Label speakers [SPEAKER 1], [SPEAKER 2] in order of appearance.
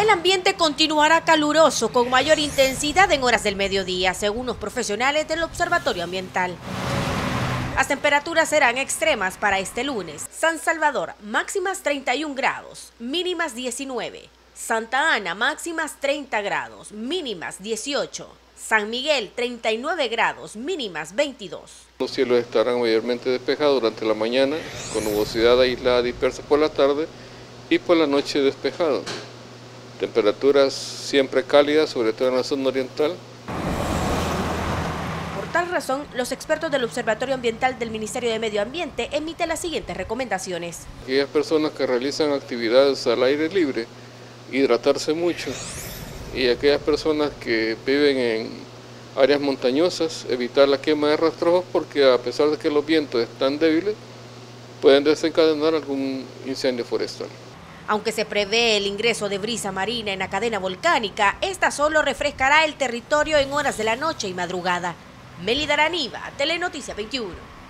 [SPEAKER 1] El ambiente continuará caluroso con mayor intensidad en horas del mediodía, según los profesionales del Observatorio Ambiental. Las temperaturas serán extremas para este lunes. San Salvador, máximas 31 grados, mínimas 19. Santa Ana, máximas 30 grados, mínimas 18. San Miguel, 39 grados, mínimas 22.
[SPEAKER 2] Los cielos estarán mayormente despejados durante la mañana, con nubosidad aislada dispersa por la tarde y por la noche despejado. Temperaturas siempre cálidas, sobre todo en la zona oriental.
[SPEAKER 1] Por tal razón, los expertos del Observatorio Ambiental del Ministerio de Medio Ambiente emiten las siguientes recomendaciones.
[SPEAKER 2] Aquellas personas que realizan actividades al aire libre, hidratarse mucho, y aquellas personas que viven en áreas montañosas, evitar la quema de rastrojos porque a pesar de que los vientos están débiles, pueden desencadenar algún incendio forestal.
[SPEAKER 1] Aunque se prevé el ingreso de brisa marina en la cadena volcánica, esta solo refrescará el territorio en horas de la noche y madrugada. Melida Araniva, Telenoticia 21.